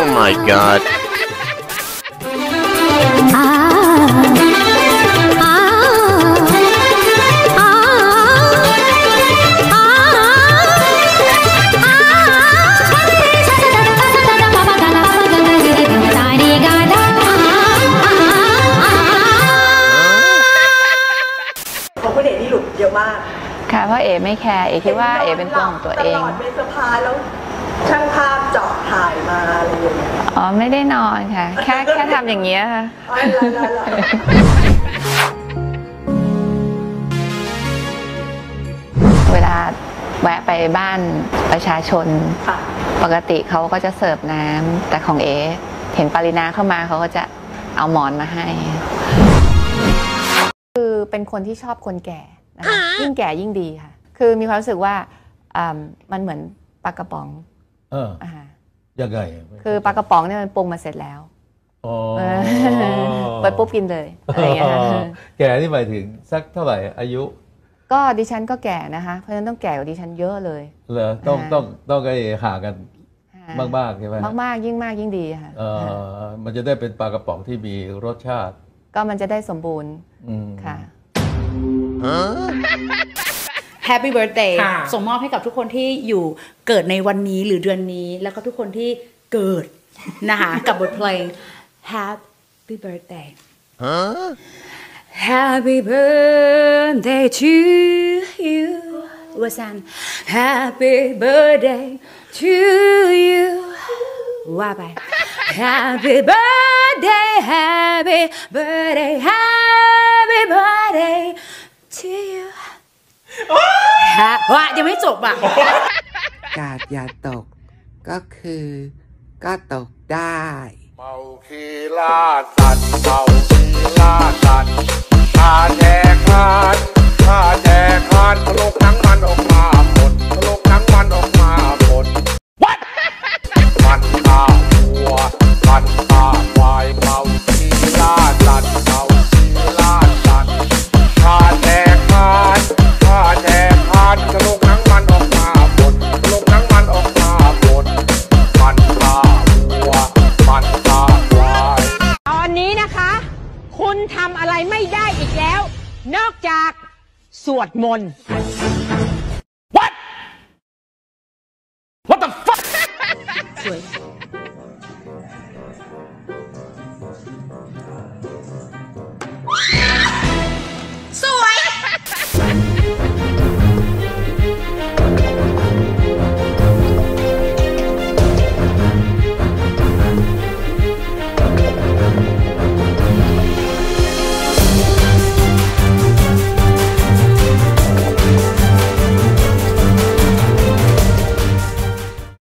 Oh my god. ของคุณเอ๋นี่หลุดเยอะมากค่ะเพราะเอ๋ไม่แคร์เอ๋คิดว่าเอ๋เป็นตัวของตัวเองตลอดเป็นสะพานแล้วช่างภาพเจาะถ่ายมาอะไรอย่างเงี้ยอ๋อไม่ได้นอนค่ะแค่ทำอย่างเงี้ยค่ะเวลาแวะไปบ้านประชาชนปกติเขาก็จะเสิร์ฟน้ำแต่ของเอ๋เห็นปรินาเข้ามาเขาก็จะเอาหมอนมาให้คือเป็นคนที่ชอบคนแก่นะคะยิ่งแก่ยิ่งดีค่ะคือมีความรู้สึกว่ามันเหมือนปลากระป๋องยังไงคือปลากระป๋องเนี่ยมันปรุงมาเสร็จแล้วไปปุ๊บกินเลยอะไรอย่างเงี้ยแก่ที่หมายถึงสักเท่าไหร่อายุก็ดิฉันก็แก่นะคะเพราะฉะนั้นต้องแก่กว่าดิฉันเยอะเลยเหรอต้องไอ้ห่างกันมากๆใช่ไหมมากๆยิ่งมากยิ่งดีค่ะมันจะได้เป็นปลากระป๋องที่มีรสชาติก็มันจะได้สมบูรณ์ค่ะ Happy Birthday ส่งมอบให้กับทุกคนที่อยู่เกิดในวันนี้หรือเดือนนี้แล้วก็ทุกคนที่เกิดนะคะกับบทเพลง Happy Birthday Happy Birthday to you ว่าซัน Happy Birthday to you ว่าไป Happy Birthday Happy Birthday Happy Birthday to you ว่ายังไม่จบอ่ะกาดอย่าตกก็คือก็ตกได้เมาคีล่าสัตว์เมาคีล่าสัตว์ข้าแจกคานข้าแจกคานทะลุหนังมันออกมาหมดทะลุหนังมันออกมาหมด What มันฆ่าวัวมันฆ่าควายเมาคีล่าสัตว์เมาคีล่าสัตว์ข้าแจกคานข้าแจกคานทะลุหนังมันออกมาหมดทะลุหนังมันออกมาหมดมันฆ่าวัวมันฆ่าควายตอนนี้นะคะคุณทำอะไรไม่ได้อีกแล้วนอกจากสวดมนต์